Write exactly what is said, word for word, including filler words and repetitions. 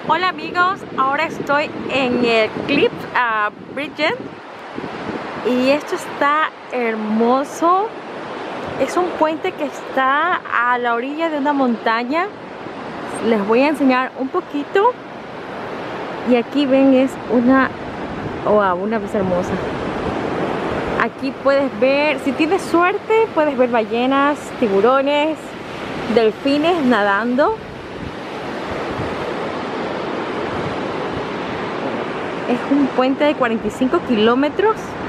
Hola amigos, ahora estoy en el Cliff uh, Bridge y esto está hermoso. Es un puente que está a la orilla de una montaña. Les voy a enseñar un poquito. Y aquí ven, es una wow, una vista hermosa. Aquí puedes ver, si tienes suerte, puedes ver ballenas, tiburones, delfines nadando. Es un puente de cuarenta y cinco kilómetros